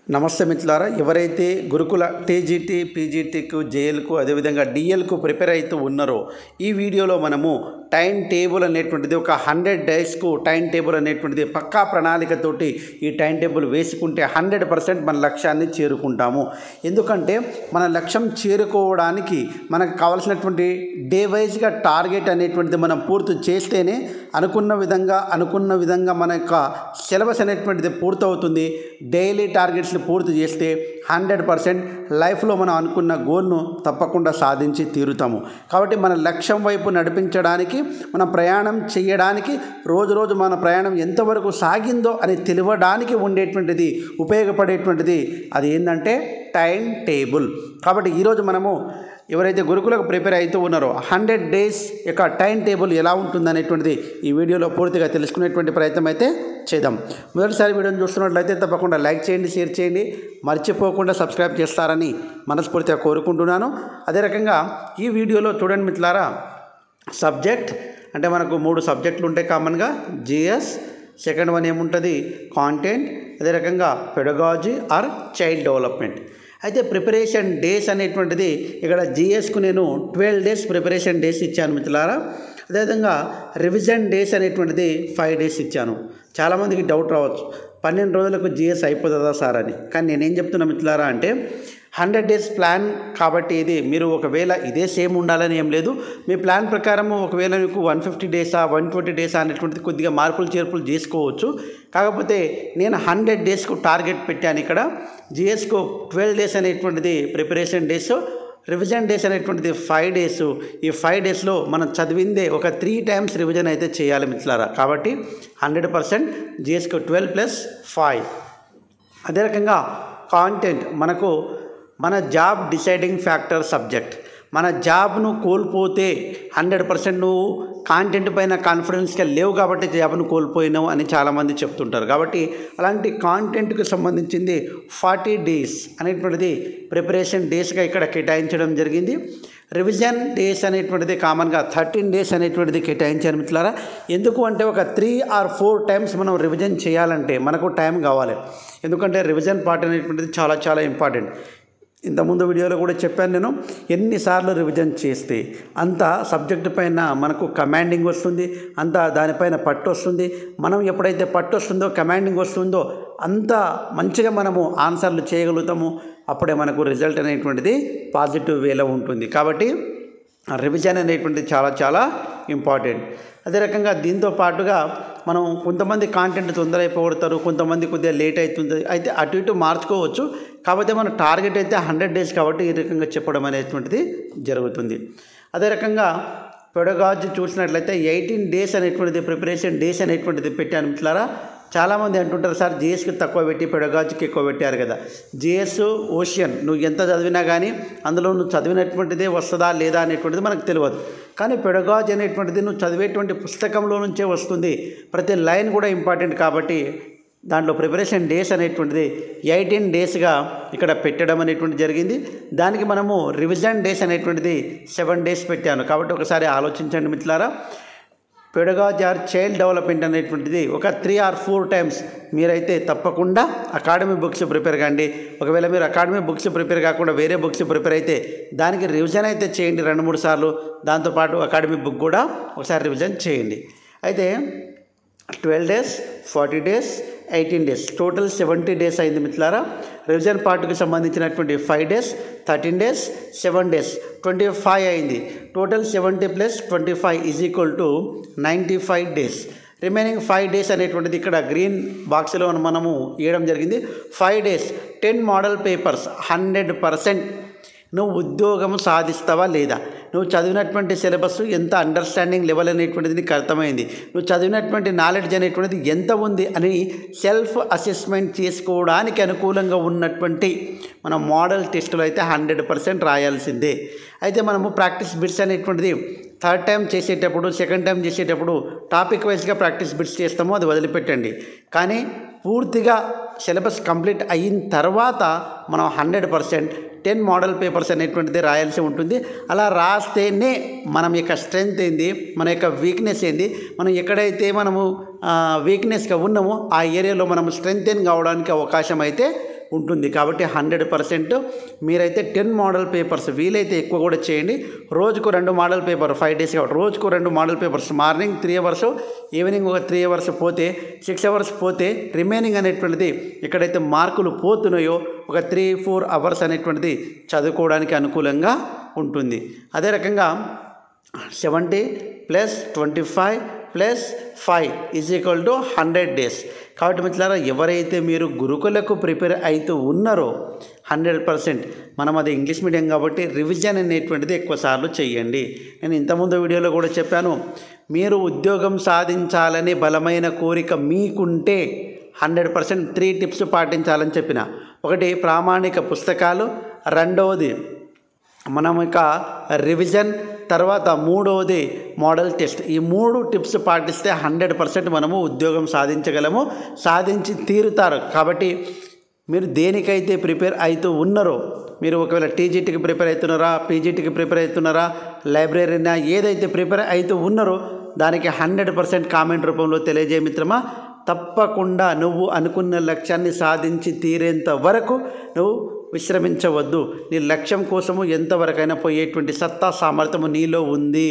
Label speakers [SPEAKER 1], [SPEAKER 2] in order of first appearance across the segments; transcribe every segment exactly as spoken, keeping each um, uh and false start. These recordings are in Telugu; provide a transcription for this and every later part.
[SPEAKER 1] నమస్తే మిత్రులారా, ఎవరైతే గురుకుల టీజీటీ పీజీటీకు జేఎల్కు అదేవిధంగా డిఎల్కు ప్రిపేర్ అవుతూ ఉన్నారో ఈ వీడియోలో మనము టైం టేబుల్ అనేటువంటిది ఒక హండ్రెడ్ డేస్కు టైం టేబుల్ అనేటువంటిది పక్కా ప్రణాళికతోటి ఈ టైం టేబుల్ వేసుకుంటే హండ్రెడ్ పర్సెంట్ మన లక్ష్యాన్ని చేరుకుంటాము. ఎందుకంటే మన లక్ష్యం చేరుకోవడానికి మనకు కావాల్సినటువంటి డే వైజ్గా టార్గెట్ అనేటువంటిది మనం పూర్తి చేస్తేనే అనుకున్న విధంగా అనుకున్న విధంగా మన యొక్క సిలబస్ అనేటువంటిది పూర్తవుతుంది. డైలీ టార్గెట్స్ని పూర్తి చేస్తే హండ్రెడ్ పర్సెంట్ లైఫ్లో మనం అనుకున్న గోల్ను తప్పకుండా సాధించి తీరుతాము. కాబట్టి మన లక్ష్యం వైపు నడిపించడానికి, మన ప్రయాణం చేయడానికి, రోజు రోజు మన ప్రయాణం ఎంతవరకు సాగిందో అని తెలియడానికి ఉండేటువంటిది ఉపయోగపడేటువంటిది అది ఏంటంటే టైం టేబుల్. కాబట్టి ఈరోజు మనము ఎవరైతే గురుకులకు ప్రిపేర్ అవుతూ ఉన్నారో హండ్రెడ్ డేస్ యొక్క టైం టేబుల్ ఎలా ఉంటుందనేటువంటిది ఈ వీడియోలో పూర్తిగా తెలుసుకునేటువంటి ప్రయత్నం అయితే చేద్దాం. మొదటిసారి వీడియోని చూస్తున్నట్లయితే తప్పకుండా లైక్ చేయండి, షేర్ చేయండి, మర్చిపోకుండా సబ్స్క్రైబ్ చేస్తారని మనస్ఫూర్తిగా కోరుకుంటున్నాను. అదే రకంగా ఈ వీడియోలో చూడండి మిత్రులారా, సబ్జెక్ట్ అంటే మనకు మూడు సబ్జెక్టులు ఉంటాయి కామన్గా. జిఎస్, సెకండ్ వన్ ఏముంటుంది కాంటెంట్, అదే రకంగా పెడగాలజీ ఆర్ చైల్డ్ డెవలప్మెంట్. అయితే ప్రిపరేషన్ డేస్ అనేటువంటిది ఇక్కడ జిఎస్కు నేను ట్వెల్వ్ డేస్ ప్రిపరేషన్ డేస్ ఇచ్చాను మిత్రులారా. అదేవిధంగా రివిజన్ డేస్ అనేటువంటిది ఫైవ్ డేస్ ఇచ్చాను. చాలామందికి డౌట్ రావచ్చు, పన్నెండు రోజులకు జిఎస్ అయిపోతుందా సార్ అని. కానీ నేనేం చెప్తున్నా మిత్రులారా అంటే హండ్రెడ్ డేస్ ప్లాన్ కాబట్టి ఇది మీరు ఒకవేళ ఇదే సేమ్ ఉండాలని ఏం లేదు. మీ ప్లాన్ ప్రకారం ఒకవేళ మీకు వన్ ఫిఫ్టీ డేసా వన్ ట్వంటీ డేసా అనేటువంటిది కొద్దిగా మార్పులు చేర్పులు చేసుకోవచ్చు. కాకపోతే నేను హండ్రెడ్ డేస్కు టార్గెట్ పెట్టాను. ఇక్కడ జిఎస్కు ట్వెల్వ్ డేస్ అనేటువంటిది ప్రిపరేషన్ డేస్, రివిజన్ డేస్ అనేటువంటిది ఫైవ్ డేస్. ఈ ఫైవ్ డేస్లో మనం చదివిందే ఒక త్రీ టైమ్స్ రివిజన్ అయితే చేయాలి మిత్రులారా. కాబట్టి హండ్రెడ్ పర్సెంట్ జిఎస్కు ట్వెల్వ్ ప్లస్ ఫైవ్. అదే రకంగా కాంటెంట్ మనకు మన జాబ్ డిసైడింగ్ ఫ్యాక్టర్ సబ్జెక్ట్. మన జాబ్ను కోల్పోతే హండ్రెడ్ పర్సెంట్ నువ్వు కాంటెంట్ పైన కాన్ఫిడెన్స్గా లేవు కాబట్టి జాబ్ను కోల్పోయినావు అని చాలామంది చెప్తుంటారు. కాబట్టి అలాంటి కాంటెంట్కి సంబంధించింది ఫార్టీ డేస్ అనేటువంటిది ప్రిపరేషన్ డేస్గా ఇక్కడ కేటాయించడం జరిగింది. రివిజన్ డేస్ అనేటువంటిది కామన్గా థర్టీన్ డేస్ అనేటువంటిది కేటాయించారు మిత్రులారా. ఎందుకు అంటే ఒక త్రీ ఆర్ ఫోర్ టైమ్స్ మనం రివిజన్ చేయాలంటే మనకు టైం కావాలి. ఎందుకంటే రివిజన్ పార్ట్ అనేటువంటిది చాలా చాలా ఇంపార్టెంట్. ఇంతకుముందు వీడియోలో కూడా చెప్పాను నేను, ఎన్నిసార్లు రివిజన్ చేస్తే అంత సబ్జెక్టు పైన మనకు కమాండింగ్ వస్తుంది, అంత దానిపైన పట్టు వస్తుంది. మనం ఎప్పుడైతే పట్టు వస్తుందో కమాండింగ్ వస్తుందో అంత మంచిగా మనము ఆన్సర్లు చేయగలుగుతాము. అప్పుడే మనకు రిజల్ట్ అనేటువంటిది పాజిటివ్ వేలో ఉంటుంది. కాబట్టి రివిజన్ అనేటువంటిది చాలా చాలా ఇంపార్టెంట్. అదే రకంగా దీంతో పాటుగా మనం కొంతమంది కాంటెంట్ తొందర అయిపోగొడతారు, కొంతమంది కొద్దిగా లేట్ అవుతుంది. అయితే అటు ఇటు మార్చుకోవచ్చు. కాకపోతే మన టార్గెట్ అయితే హండ్రెడ్ డేస్ కాబట్టి ఈ రకంగా చెప్పడం అనేటువంటిది జరుగుతుంది. అదే రకంగా పెడగాలజీ చూసినట్లయితే ఎయిటీన్ డేస్ అనేటువంటిది ప్రిపరేషన్ డేస్ అనేటువంటిది పెట్టాను మిత్రులారా. చాలామంది అంటుంటారు సార్ జిఎస్కి తక్కువ పెట్టి పెడగాలజీకి ఎక్కువ పెట్టారు కదా. జిఎస్ ఓషియన్, నువ్వు ఎంత చదివినా కానీ అందులో నువ్వు చదివినటువంటిదే వస్తుందా లేదా అనేటువంటిది మనకు తెలియదు. కానీ పెడగాలజీ అనేటువంటిది నువ్వు చదివేటువంటి పుస్తకంలో నుంచే వస్తుంది. ప్రతి లైన్ కూడా ఇంపార్టెంట్ కాబట్టి దాంట్లో ప్రిపరేషన్ డేస్ అనేటువంటిది ఎయిటీన్ డేస్గా ఇక్కడ పెట్టడం అనేటువంటిది జరిగింది. దానికి మనము రివిజన్ డేస్ అనేటువంటిది సెవెన్ డేస్ పెట్టాను. కాబట్టి ఒకసారి ఆలోచించండి మిత్రులారా. పెడగాలజీ ఆర్ చైల్డ్ డెవలప్మెంట్ అనేటువంటిది ఒక త్రీ ఆర్ ఫోర్ టైమ్స్ మీరైతే తప్పకుండా అకాడమీ బుక్స్ ప్రిపేర్ కండి. ఒకవేళ మీరు అకాడమీ బుక్స్ ప్రిపేర్ కాకుండా వేరే బుక్స్ ప్రిపేర్ అయితే దానికి రివిజన్ అయితే చేయండి రెండు మూడు సార్లు. దాంతోపాటు అకాడమీ బుక్ కూడా ఒకసారి రివిజన్ చేయండి. అయితే twelve days, forty days, eighteen days, total seventy days అయింది మిత్రులారా. రివిజన్ పార్ట్కి సంబంధించినటువంటి five days, thirteen days, seven days, twenty five అయింది. Total seventy plus twenty five is equal to ninety five days. Remaining five days అనేటువంటిది ఇక్కడ గ్రీన్ బాక్స్లో మనము ఇవ్వడం జరిగింది. Five days ten model papers. Hundred percent నువ్వు ఉద్యోగం సాధిస్తావా లేదా, నువ్వు చదివినటువంటి సిలబస్ ఎంత అండర్స్టాండింగ్ లెవెల్ అనేటువంటిది నీకు అర్థమైంది, నువ్వు చదివినటువంటి నాలెడ్జ్ అనేటువంటిది ఎంత ఉంది అని సెల్ఫ్ అసెస్మెంట్ చేసుకోవడానికి అనుకూలంగా ఉన్నటువంటి మన మోడల్ టెస్టులు అయితే హండ్రెడ్ పర్సెంట్ రాయాల్సిందే. అయితే మనము ప్రాక్టీస్ బిట్స్ అనేటువంటిది థర్డ్ టైం చేసేటప్పుడు, సెకండ్ టైం చేసేటప్పుడు టాపిక్ వైజ్గా ప్రాక్టీస్ బిట్స్ చేస్తామో అది వదిలిపెట్టండి. కానీ పూర్తిగా సిలబస్ కంప్లీట్ అయిన తర్వాత మనం hundred percent ten model papers అనేటువంటిది రాయాల్సి ఉంటుంది. అలా రాస్తేనే మనం యొక్క స్ట్రెంగ్త్ ఏంది, మన యొక్క వీక్నెస్ ఏంది, మనం ఎక్కడైతే మనము వీక్నెస్గా ఉన్నామో ఆ ఏరియాలో మనం స్ట్రెంగ్తెన్ కావడానికి అవకాశం అయితే ఉంటుంది. కాబట్టి హండ్రెడ్ పర్సెంట్ మీరైతే టెన్ మోడల్ పేపర్స్ వీలైతే ఎక్కువ కూడా చేయండి. రోజుకు రెండు మోడల్ పేపర్ ఫైవ్ డేస్ కాబట్టి రోజుకు రెండు model papers, morning three hours, evening ఒక త్రీ అవర్స్ పోతే సిక్స్ అవర్స్ పోతే రిమైనింగ్ అనేటువంటిది ఎక్కడైతే మార్కులు పోతున్నాయో ఒక త్రీ ఫోర్ అవర్స్ అనేటువంటిది చదువుకోవడానికి అనుకూలంగా ఉంటుంది. అదే రకంగా seventy plus twenty five plus five is equal to hundred days. కాబట్టి మిత్రులారా, ఎవరైతే మీరు గురుకులకు ప్రిపేర్ అవుతూ ఉన్నారో హండ్రెడ్ పర్సెంట్ మనం అది ఇంగ్లీష్ మీడియం కాబట్టి రివిజన్ అనేటువంటిది ఎక్కువసార్లు చేయండి. నేను ఇంతకుముందు వీడియోలో కూడా చెప్పాను, మీరు ఉద్యోగం సాధించాలని బలమైన కోరిక మీకుంటే హండ్రెడ్ పర్సెంట్ త్రీ టిప్స్ పాటించాలని చెప్పిన. ఒకటి ప్రామాణిక పుస్తకాలు, రెండవది మనం ఇక రివిజన్, తర్వాత మూడవది మోడల్ టెస్ట్. ఈ మూడు టిప్స్ పాటిస్తే హండ్రెడ్ పర్సెంట్ మనము ఉద్యోగం సాధించగలము, సాధించి తీరుతారు. కాబట్టి మీరు దేనికైతే ప్రిపేర్ అవుతూ ఉన్నారో, మీరు ఒకవేళ టీజీటీకి ప్రిపేర్ అవుతున్నారా, పీజీటీకి ప్రిపేర్ అవుతున్నారా, లైబ్రరీనా, ఏదైతే ప్రిపేర్ అవుతూ ఉన్నారో దానికి హండ్రెడ్ పర్సెంట్ కామెంట్ రూపంలో తెలియజేయ మిత్రమా. తప్పకుండా నువ్వు అనుకున్న లక్ష్యాన్ని సాధించి తీరేంత వరకు నువ్వు విశ్రమించవద్దు. నీ లక్ష్యం కోసము ఎంతవరకైనా పోయేటువంటి సత్తా సామర్థ్యము నీలో ఉంది.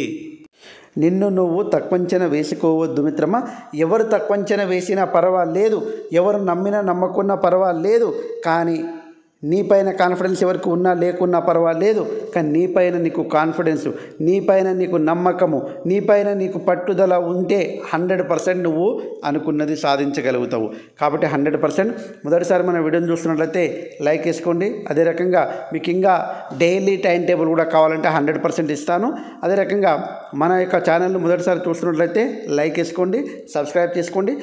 [SPEAKER 1] నిన్ను నువ్వు తక్కువంచన వేసుకోవద్దు మిత్రమా. ఎవరు తక్కువంచన వేసినా పర్వాలేదు, ఎవరు నమ్మినా నమ్మకున్నా పర్వాలేదు, కానీ నీపైన కాన్ఫిడెన్స్ ఎవరికి ఉన్నా లేకున్నా పర్వాలేదు, కానీ నీపైన నీకు కాన్ఫిడెన్స్, నీపైన నీకు నమ్మకము, నీపైన నీకు పట్టుదల ఉంటే హండ్రెడ్ పర్సెంట్ నువ్వు అనుకున్నది సాధించగలుగుతావు. కాబట్టి హండ్రెడ్ పర్సెంట్ మొదటిసారి మన వీడియోని చూస్తున్నట్లయితే లైక్ వేసుకోండి. అదే రకంగా మీకు ఇంకా డైలీ టైం టేబుల్ కూడా కావాలంటే హండ్రెడ్ పర్సెంట్ ఇస్తాను. అదే రకంగా మన యొక్క ఛానల్ని మొదటిసారి చూస్తున్నట్లయితే లైక్ వేసుకోండి, సబ్స్క్రైబ్ చేసుకోండి,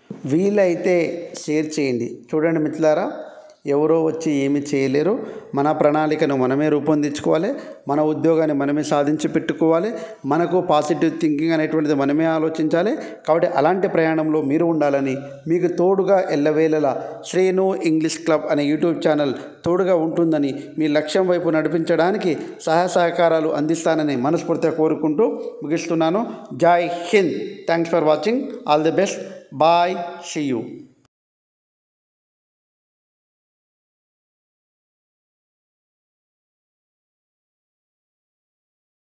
[SPEAKER 1] వీలైతే షేర్ చేయండి. చూడండి మిత్రులారా, ఎవరో వచ్చి ఏమి చేయలేరు. మన ప్రణాళికను మనమే రూపొందించుకోవాలి, మన ఉద్యోగాన్ని మనమే సాధించి పెట్టుకోవాలి, మనకు పాజిటివ్ థింకింగ్ అనేటువంటిది మనమే ఆలోచించాలి. కాబట్టి అలాంటి ప్రయాణంలో మీరు ఉండాలని, మీకు తోడుగా ఎల్లవేళలా శ్రేణు ఇంగ్లీష్ క్లబ్ అనే యూట్యూబ్ ఛానల్ తోడుగా ఉంటుందని, మీ లక్ష్యం వైపు నడిపించడానికి సహాయ సహకారాలు అందిస్తానని మనస్ఫూర్తిగా కోరుకుంటూ ముగిస్తున్నాను. జై హింద్. Thanks for watching. All the best. Bye. See you.